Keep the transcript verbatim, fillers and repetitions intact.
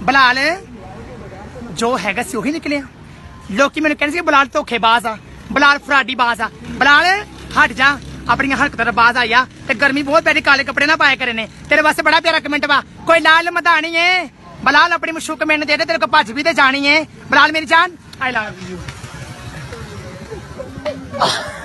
ਬਲਾਲ ਜੋ ਹੈਗਾ ਸੀ ਉਹੀ ਨਿਕਲਿਆ। ਲੋਕੀ ਮੈਨੂੰ ਕਹਿੰਦੇ ਸੀ ਬਲਾਲ ਧੋਖੇਬਾਜ਼ ਆ, ਬਲਾਲ ਫਰਾਡੀ ਬਾਜ਼ ਆ। ਬਲਾਲ ਹਟ ਜਾ, ਆਪਣੀਆਂ ਹਰਕਤਾਂ ਦਾ ਬਾਜ਼ ਆਇਆ ਤੇ ਗਰਮੀ ਬਹੁਤ ਪੈ ਰਹੀ, ਕਾਲੇ ਕੱਪੜੇ ਨਾ ਪਾਏ ਕਰੇ ਨੇ। ਤੇਰੇ ਵਾਸਤੇ ਬੜਾ ਪਿਆਰਾ ਕਮੈਂਟ ਵਾ, ਕੋਈ ਲਾਲ ਮਧਾਣੀ ਏ ਬਲਾਲ ਆਪਣੀ ਮਸ਼ੂਕ ਮੈਨੂੰ ਦੇ ਦੇ, ਤੇਰੇ ਕੋ ਭੱਜ ਵੀ ਤੇ ਜਾਣੀ ਏ। ਬਲਾਲ ਮੇਰੀ ਜਾਨ, ਆਈ ਲਵ ਯੂ।